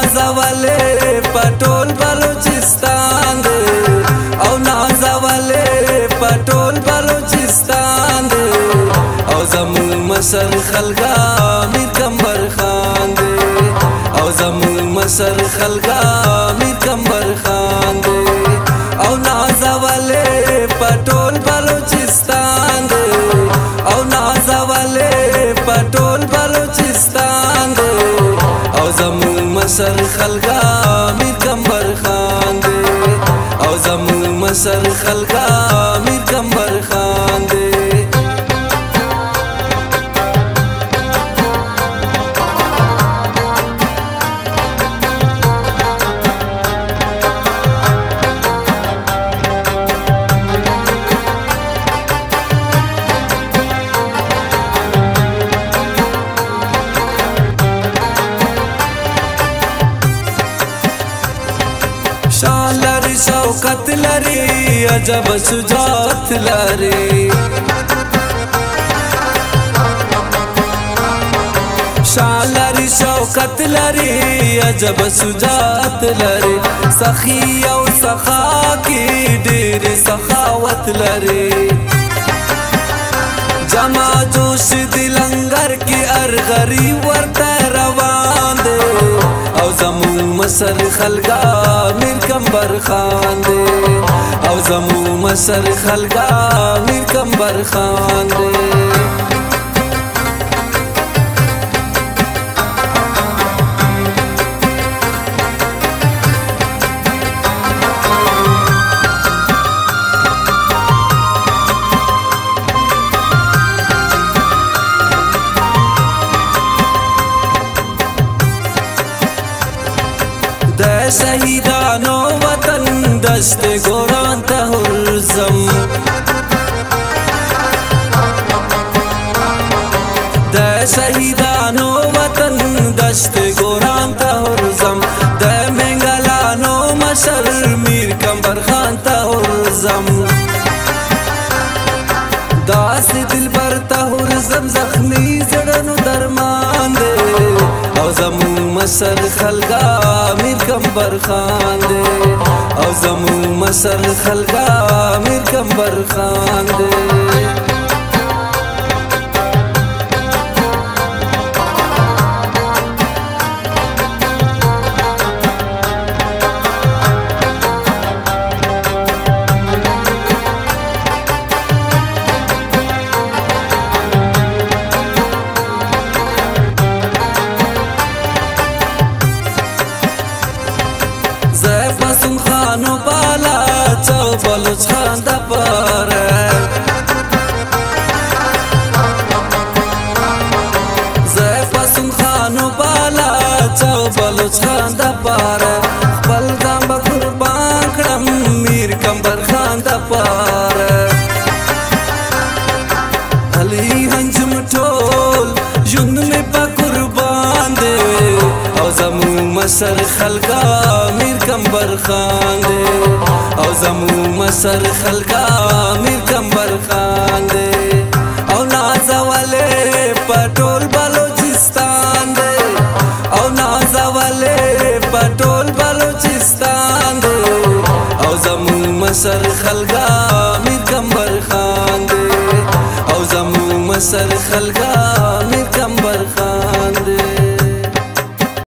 نازولې پټول بلوچستان دی او نازولې پټول بلوچستان دی او زمون مشر خلګا میر کمبر خان دی او زمون مشر خلګا میر کمبر خان دی او نازولې پټول بلوچستان دی او نازولې پټول بلوچستان دی او زمون مشر خلګا میر کمبر خان دی او زمون مشر خلګا میر کمبر خان دی شان لري شوکت لري عجب شجاعت لري شان لري شوکت لري عجب شجاعت لري سخي او سخا کی ډېر سخاوت لري جما جوش دی لنگر کی ارغری ورته روان دی او زمون مشر خلګا میر کمبر خان دی او زمون مشر خلګا میر کمبر خان دی شهیدانو وطن دشت گوران ته ورځم د شهیدانو وطن دشت گوران ته ورځم د منګلانو مشر میر کمبر خان ته ورځم داسې دلبر ته ورځم زخمي زړونو درمان دی او زمون مشر خلګا میر کمبر خان دی او زمون مشر خلګا میر کمبر خان دی پسون خانو بالا چو بلوچ خان دا پاره زه پسون خانو بالا چو بلوچ خان دا پاره خپل ځان به قربان کړم میر کمبر خان دا پاره علي هنجم ټول ژوند مې په قربان دی او زمون مشر خلګا میر کمبر خان دی او زمون مشر خلګا میر کمبر خان دی او نازولې پټول بلوچستان دی او نازولې پټول بلوچستان دی او زمون مشر خلګا میر کمبر خان دی او زمون مشر خلګا